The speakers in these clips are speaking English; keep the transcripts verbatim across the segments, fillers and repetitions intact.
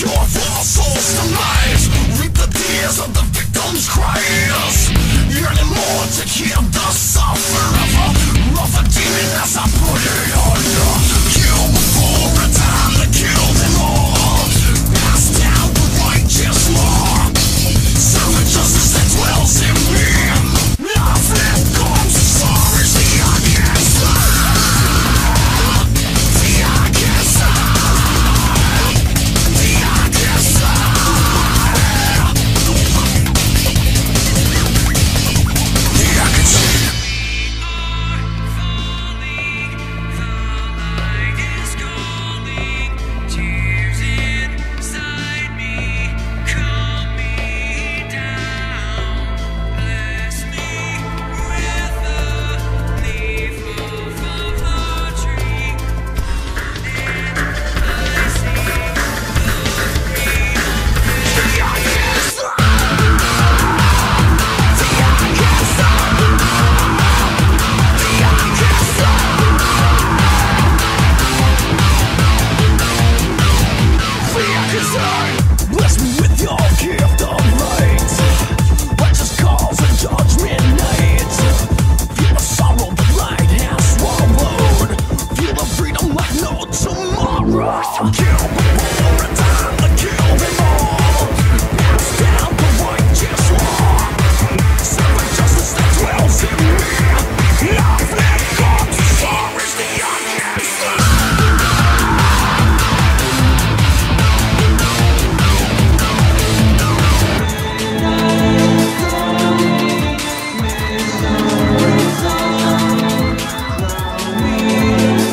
your false soul's demise. Reap the tears of the victim's cries. Yearning more to hear the sufferer of a demon as I put it under. Kill before a time to kill them all. Pass down the righteous law. Servant justice that dwells in me. Nothing comes as far as the eye can see. The eye can see. The eye can see. The eye can see. Bless me with your gift of light. Righteous cause and judgment night. Feel the sorrow the light has swallowed. Feel the freedom like no tomorrow. Kill before a time to kill them all. Pass down the righteous law. Servant justice that dwells in me. Nothing comes as far as the eye can see.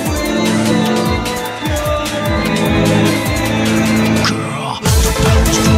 Girl, the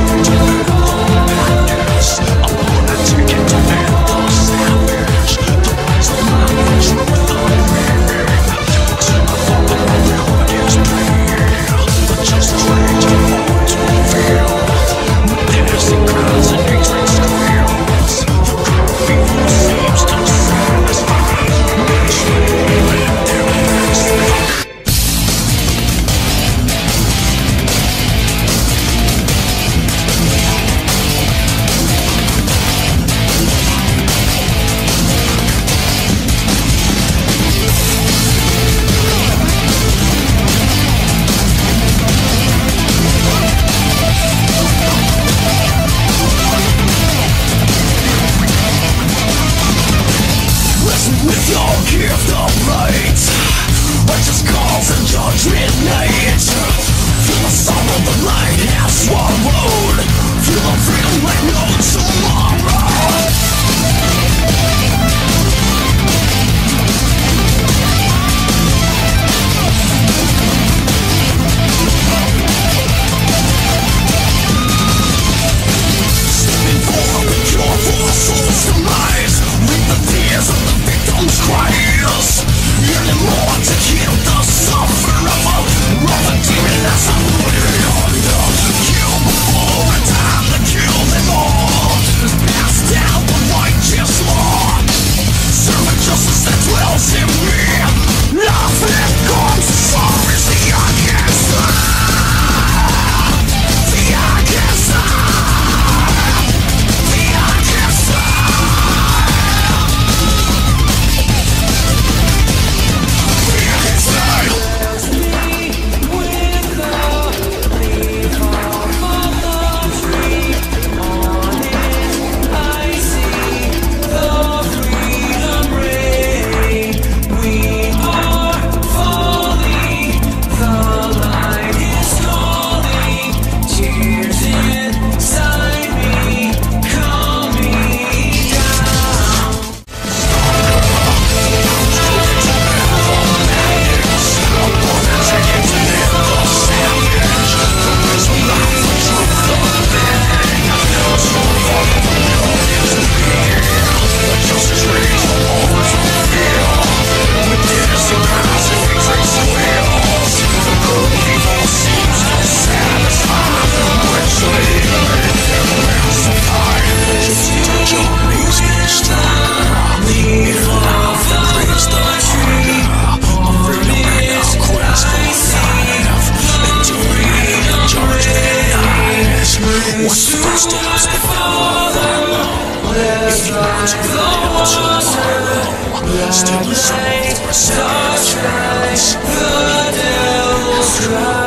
footsteps that never follow. If you want to live tomorrow, steal a soul for a second chance. The devil's try.